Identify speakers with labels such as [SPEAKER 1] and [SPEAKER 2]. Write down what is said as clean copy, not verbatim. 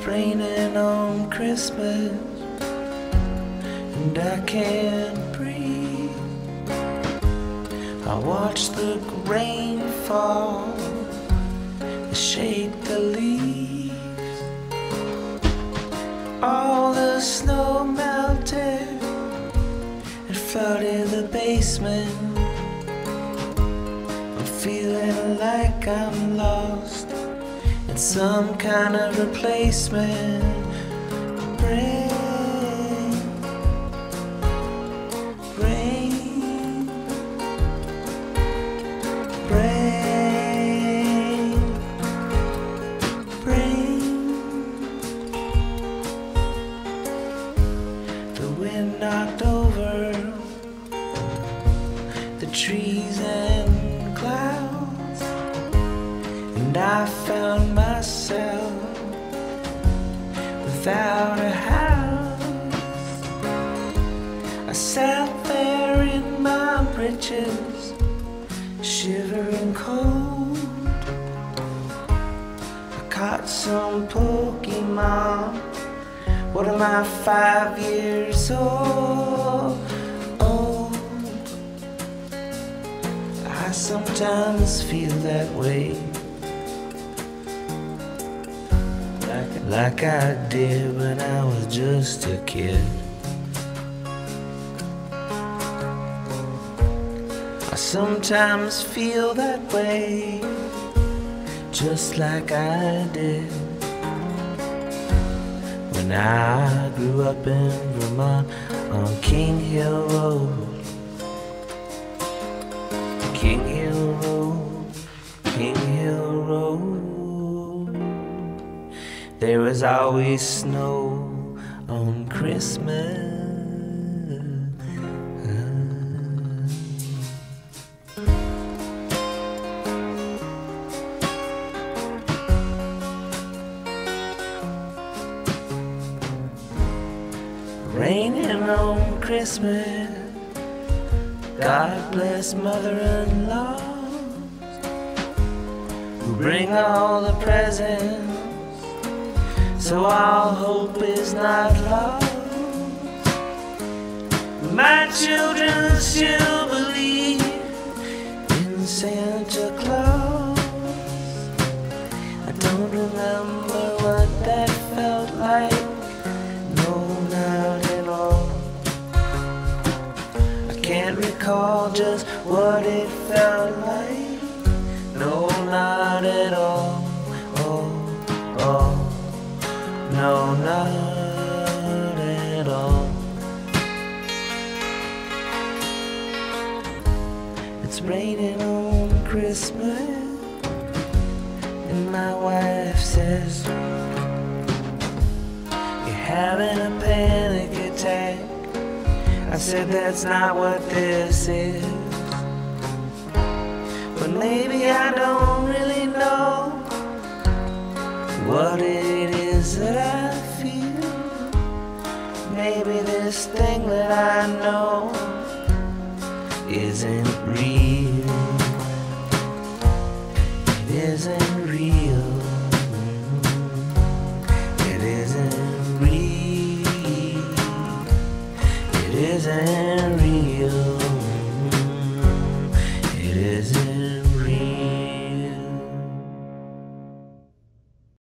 [SPEAKER 1] raining on Christmas, and I can't breathe. I watch the rain fall, shake the leaves. All the snow melted and flooded the basement. I'm feeling like I'm lost in some kind of replacement. Rain, rain, rain, rain. The wind knocked over the trees and clouds, and I found myself without a house. I sat there in my britches, shivering cold. I caught some Pokemon. What am I, 5 years old? I sometimes feel that way, like I did when I was just a kid. I sometimes feel that way, just like I did when I grew up in Vermont on King Hill Road. King Hill Road, King Hill Road. There was always snow on Christmas. Raining on Christmas. God bless mother-in-laws who bring all the presents, so all hope is not lost. My children still believe in Santa Claus. I don't remember what that felt like, no, not at all. Can't recall just what it felt like, no, not at all. No, not at all. It's raining on Christmas, and my wife says, you're having a panic attack. I said, that's not what this is. But maybe I don't really know what it is that I feel. Maybe this thing that I know isn't real. It isn't real. It isn't real. It isn't real. It isn't.